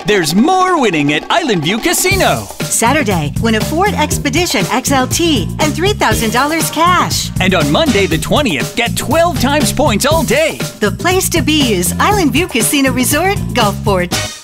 There's more winning at Island View Casino. Saturday, win a Ford Expedition XLT and $3,000 cash. And on Monday the 20th, get 12 times points all day. The place to be is Island View Casino Resort, Gulfport.